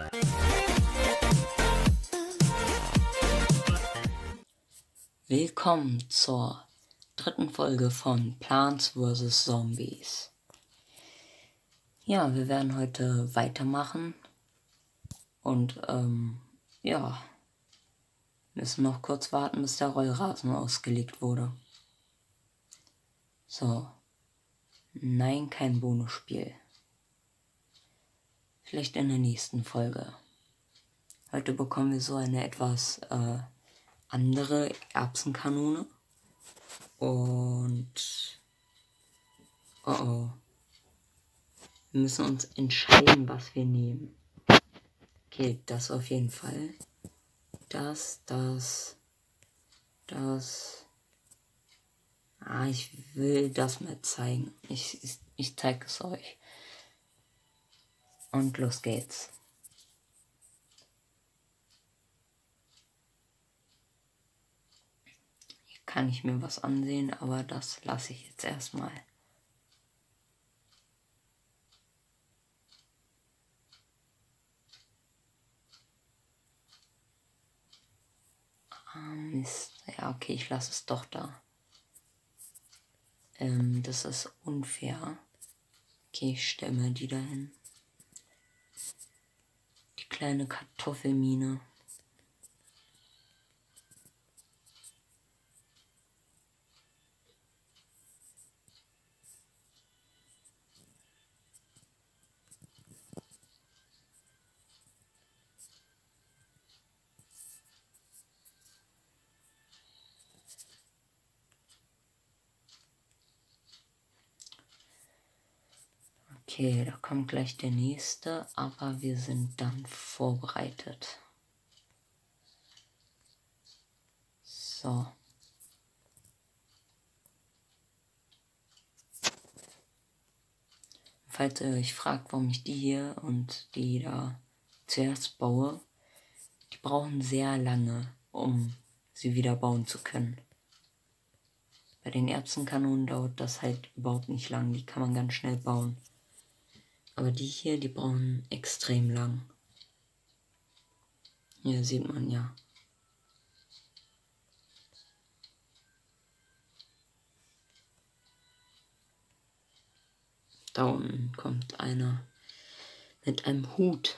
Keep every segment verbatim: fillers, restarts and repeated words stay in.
Willkommen zur dritten Folge von Plants versus. Zombies. Ja, wir werden heute weitermachen und ähm, ja, müssen noch kurz warten, bis der Rollrasen ausgelegt wurde. So, nein, kein Bonusspiel. Vielleicht in der nächsten Folge. Heute bekommen wir so eine etwas äh, andere Erbsenkanone. Und oh oh. Wir müssen uns entscheiden, was wir nehmen. Okay, das auf jeden Fall. Das, das, das. Ah, ich will das mal zeigen. Ich, ich, ich zeige es euch. Und los geht's. Hier kann ich mir was ansehen, aber das lasse ich jetzt erstmal. Ah, Mist. Ja, okay, ich lasse es doch da. Ähm, das ist unfair. Okay, ich stelle mal die dahin. Die kleine Kartoffelmine. Okay, da kommt gleich der nächste, aber wir sind dann vorbereitet. So. Falls ihr euch fragt, warum ich die hier und die da zuerst baue, die brauchen sehr lange, um sie wieder bauen zu können. Bei den Erbsenkanonen dauert das halt überhaupt nicht lang, die kann man ganz schnell bauen. Aber die hier, die brauchen extrem lang. Hier sieht man ja. Da unten kommt einer mit einem Hut.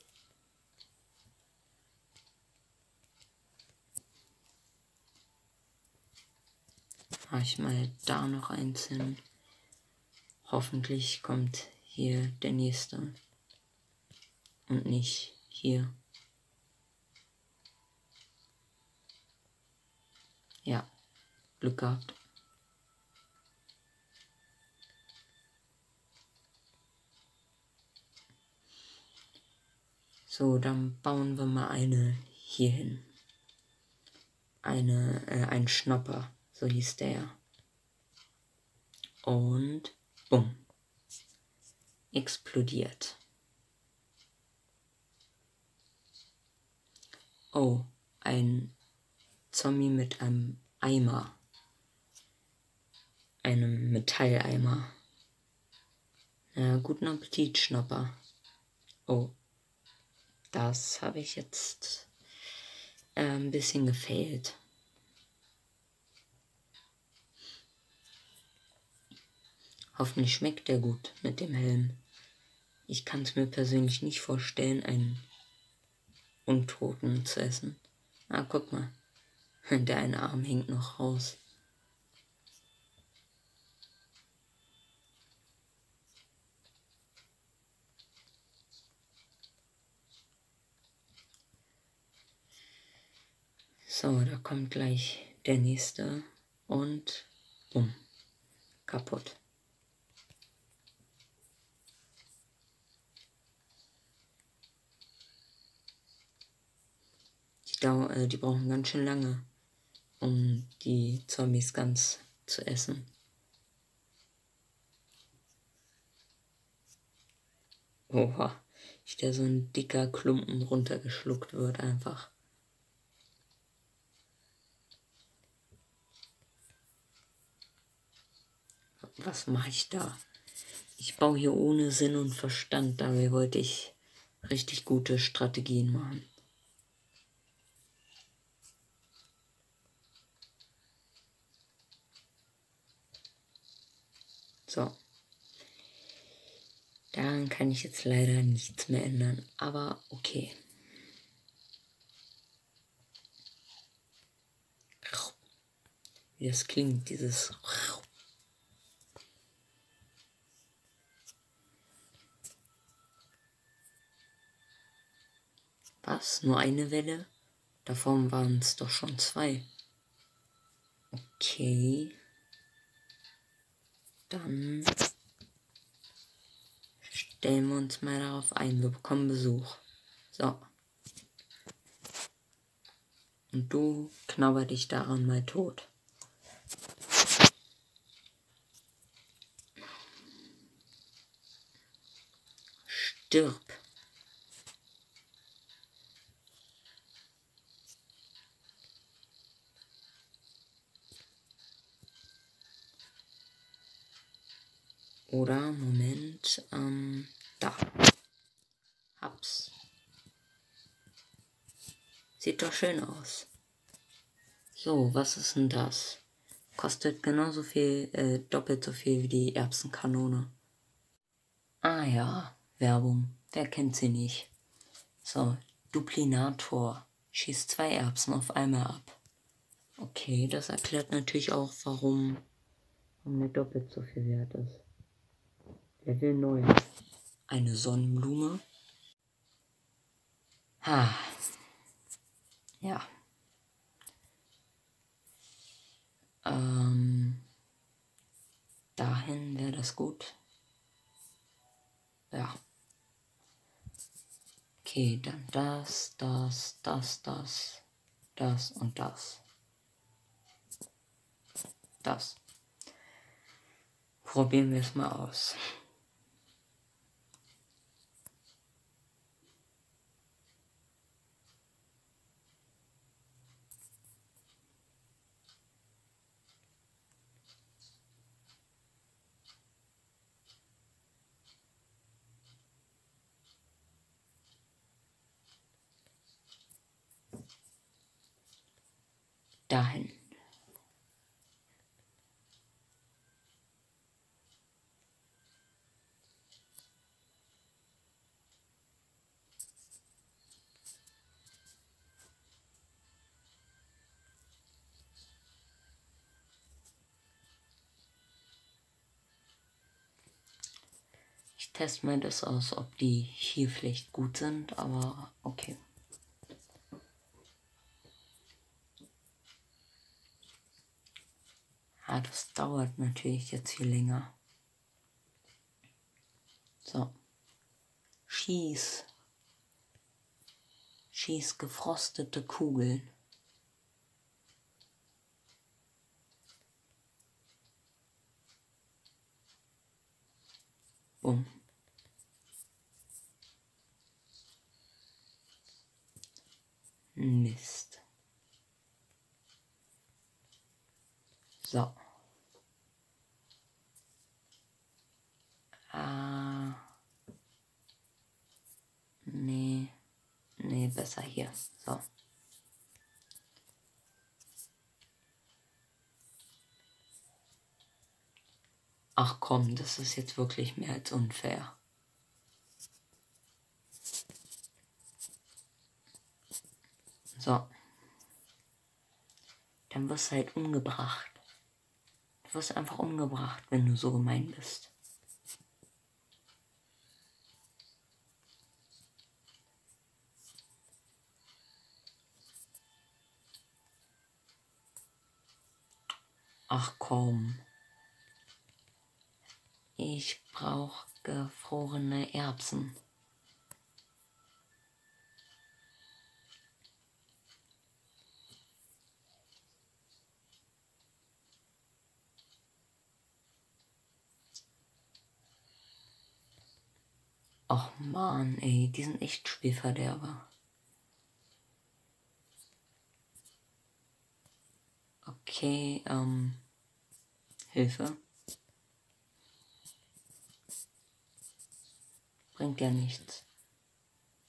Mach ich mal da noch eins hin. Hoffentlich kommt hier der nächste. Und nicht hier. Ja, Glück gehabt. So, dann bauen wir mal eine hier hin. Eine, äh, ein Schnopper, so hieß der. Und bumm. Explodiert. Oh, ein Zombie mit einem Eimer. Einem Metalleimer. Na, guten Appetit, Schnopper. Oh, das habe ich jetzt äh, ein bisschen gefailt. Hoffentlich schmeckt der gut mit dem Helm. Ich kann es mir persönlich nicht vorstellen, einen Untoten zu essen. Ah, guck mal. Der eine Arm hängt noch raus. So, da kommt gleich der nächste und bumm, kaputt. Die, Dau äh, die brauchen ganz schön lange, um die Zombies ganz zu essen. Oha, wie da so ein dicker Klumpen runtergeschluckt wird einfach. Was mache ich da? Ich baue hier ohne Sinn und Verstand, dabei wollte ich richtig gute Strategien machen. So. Daran kann ich jetzt leider nichts mehr ändern, aber okay. Wie das klingt, dieses... Was? Nur eine Welle? Davon waren es doch schon zwei. Okay. Dann stellen wir uns mal darauf ein. Wir bekommen Besuch. So. Und du knabber dich daran mal tot. Stirb. Oder, Moment, ähm, da. Hab's. Sieht doch schön aus. So, was ist denn das? Kostet genauso viel, äh, doppelt so viel wie die Erbsenkanone. Ah ja, Werbung. Wer kennt sie nicht? So, Duplinator. Schießt zwei Erbsen auf einmal ab. Okay, das erklärt natürlich auch, warum, warum der doppelt so viel wert ist. Level neun. Eine Sonnenblume. Ha. Ja. Ähm. Dahin wäre das gut. Ja. Okay, dann das, das, das, das, das und das. Das. Probieren wir es mal aus. Dahin. Ich teste mal das aus, ob die hier vielleicht gut sind, aber okay. Ja, das dauert natürlich jetzt viel länger. So. Schieß. Schieß gefrostete Kugeln. Bumm. Mist. So. Ah. Nee. Nee, besser hier. So. Ach komm, das ist jetzt wirklich mehr als unfair. So. Dann wirst du halt umgebracht. Du wirst einfach umgebracht, wenn du so gemein bist. Ach komm. Ich brauche gefrorene Erbsen. Ach man, ey, die sind echt Spielverderber. Okay, ähm, Hilfe. Bringt ja nichts.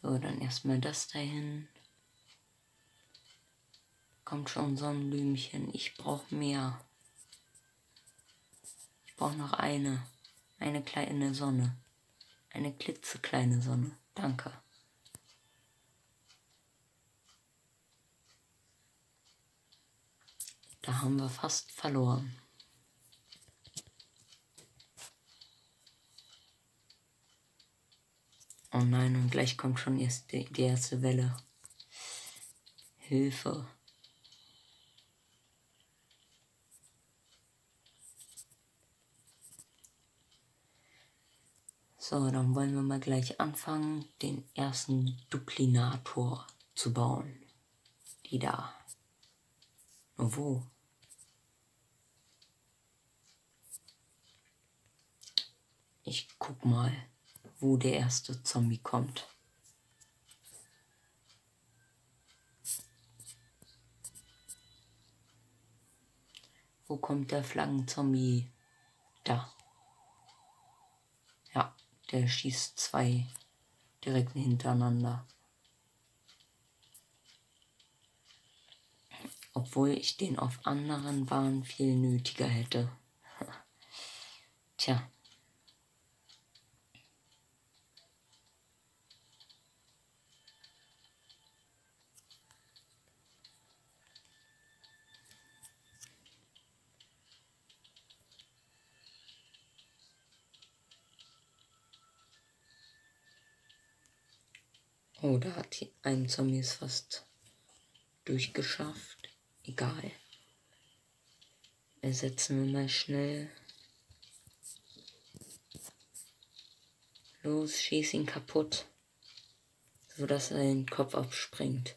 So, dann erstmal das dahin. Kommt schon Sonnenblümchen. Ich brauche mehr. Ich brauche noch eine. Eine kleine Sonne. Eine klitzekleine Sonne. Danke. Da haben wir fast verloren. Oh nein, und gleich kommt schon erst die, die erste Welle. Hilfe. So, dann wollen wir mal gleich anfangen, den ersten Duplinator zu bauen. Die da. Nur wo? Ich guck mal, wo der erste Zombie kommt. Wo kommt der Flaggenzombie? Da. Ja, der schießt zwei direkt hintereinander. Obwohl ich den auf anderen Bahnen viel nötiger hätte. Tja. Oh, da hat ein Zombie es fast durchgeschafft. Egal. Ersetzen wir mal schnell. Los, schieß ihn kaputt. So dass er den Kopf abspringt.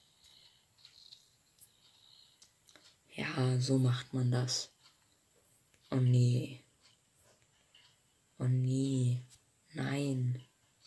Ja, so macht man das. Oh nee. Oh nee. Nein.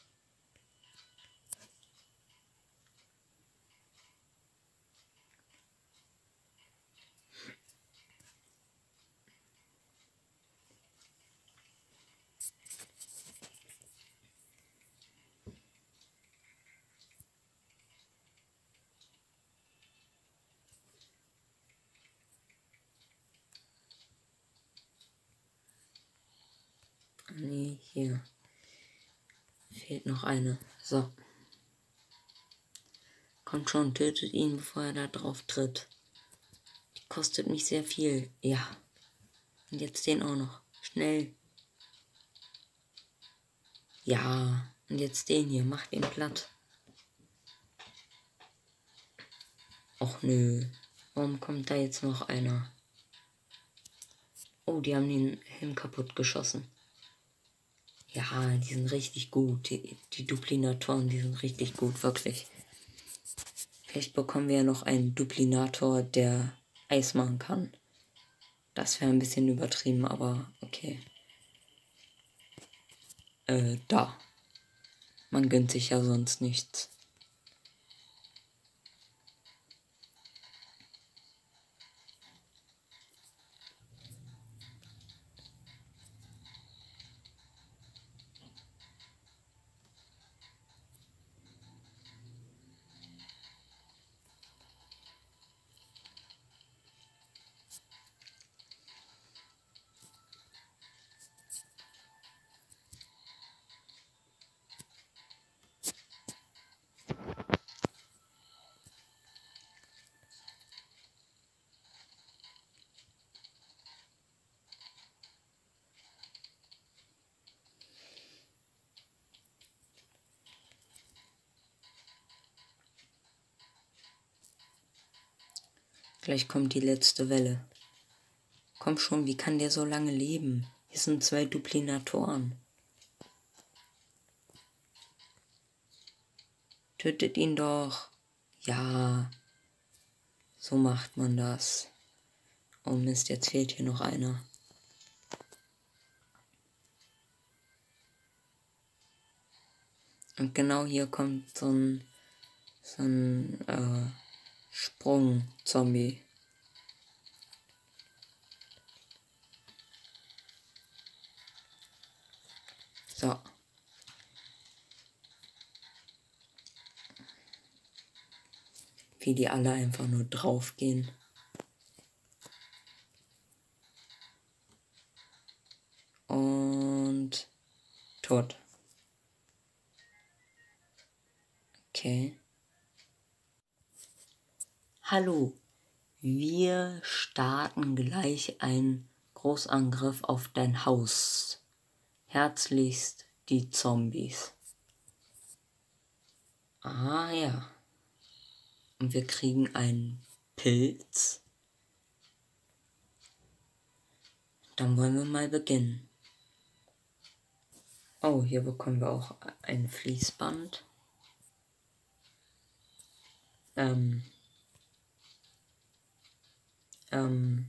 Nee, hier. Fehlt noch eine. So. Kommt schon, tötet ihn, bevor er da drauf tritt. Die kostet mich sehr viel. Ja. Und jetzt den auch noch. Schnell. Ja. Und jetzt den hier. Mach den platt. Och nö. Warum kommt da jetzt noch einer? Oh, die haben den Helm kaputt geschossen. Ja, die sind richtig gut. Die, die Duplinatoren, die sind richtig gut, wirklich. Vielleicht bekommen wir ja noch einen Duplinator, der Eis machen kann. Das wäre ein bisschen übertrieben, aber okay. Äh, da. Man gönnt sich ja sonst nichts. Gleich kommt die letzte Welle. Komm schon, wie kann der so lange leben? Hier sind zwei Duplinatoren. Tötet ihn doch. Ja. So macht man das. Oh Mist, jetzt fehlt hier noch einer. Und genau hier kommt so ein, so ein äh, Sprung-Zombie. So. Wie die alle einfach nur draufgehen. Und tot. Okay. Hallo. Wir starten gleich einen Großangriff auf dein Haus. Herzlichst die Zombies. Ah ja. Und wir kriegen einen Pilz. Dann wollen wir mal beginnen. Oh, hier bekommen wir auch ein Fließband. Ähm. Ähm.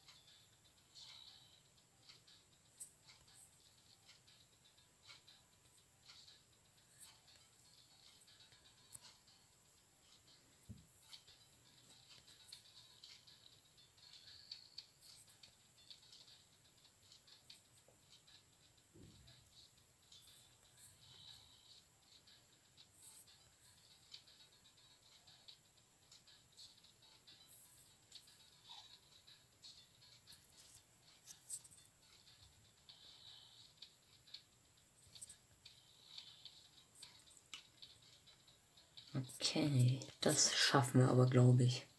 Okay, das schaffen wir aber, glaube ich.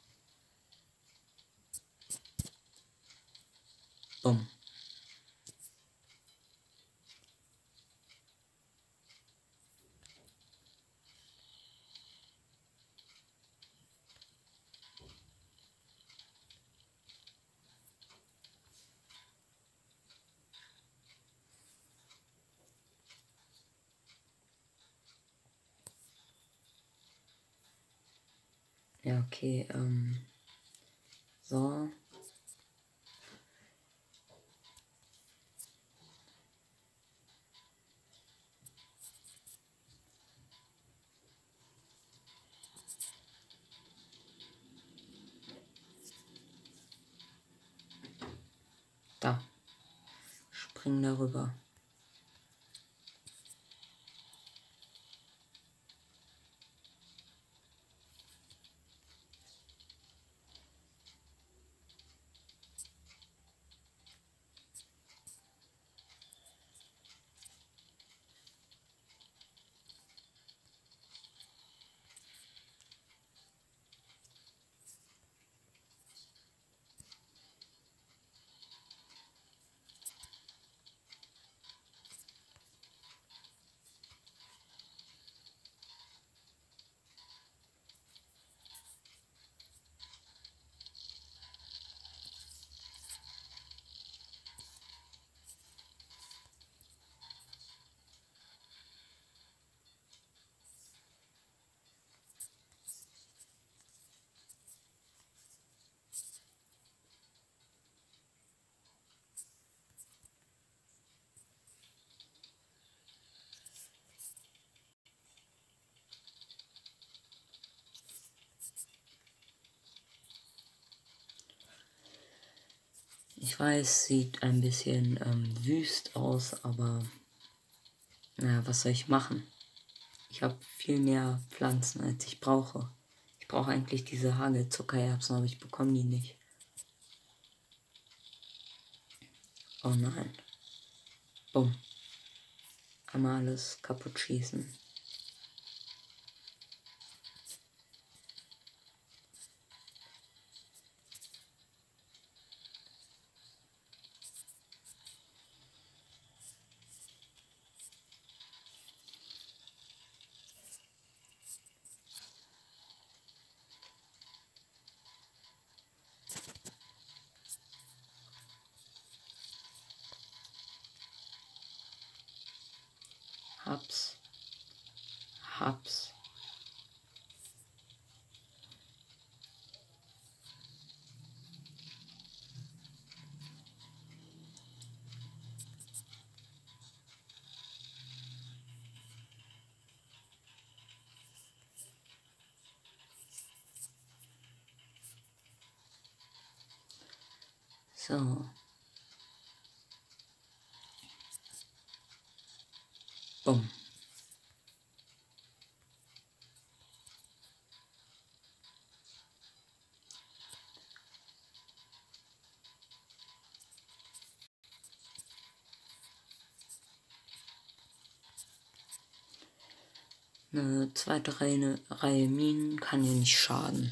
Bumm. Ja, okay, ähm. So. Da. Spring darüber. Ich weiß, sieht ein bisschen ähm, wüst aus, aber naja, was soll ich machen? Ich habe viel mehr Pflanzen, als ich brauche. Ich brauche eigentlich diese Hagelzuckererbsen, aber ich bekomme die nicht. Oh nein. Bumm. Einmal alles kaputt schießen. Hab's. Hab's. So. Bumm. Eine zweite Reihe, Reihe Minen kann ja nicht schaden.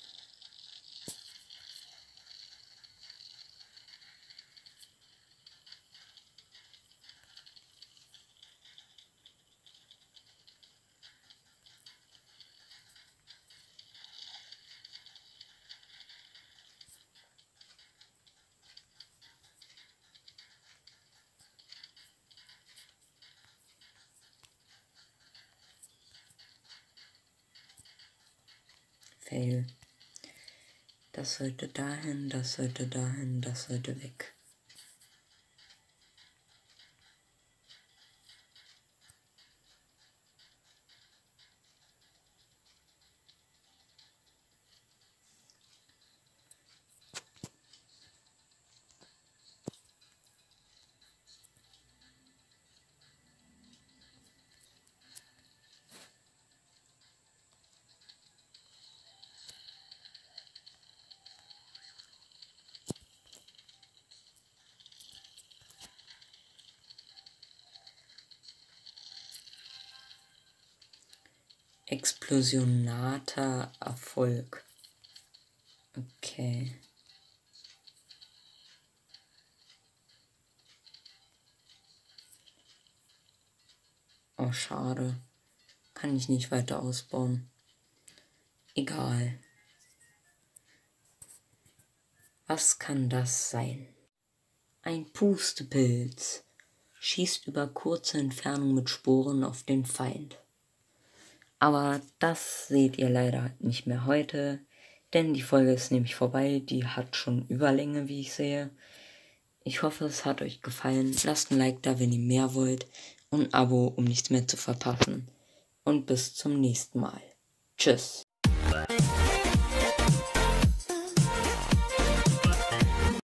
Fail. Das sollte dahin, das sollte dahin, das sollte weg. Explosionater Erfolg. Okay. Oh, schade. Kann ich nicht weiter ausbauen. Egal. Was kann das sein? Ein Pustepilz. Schießt über kurze Entfernung mit Sporen auf den Feind. Aber das seht ihr leider nicht mehr heute, denn die Folge ist nämlich vorbei, die hat schon Überlänge, wie ich sehe. Ich hoffe, es hat euch gefallen. Lasst ein Like da, wenn ihr mehr wollt und ein Abo, um nichts mehr zu verpassen. Und bis zum nächsten Mal. Tschüss.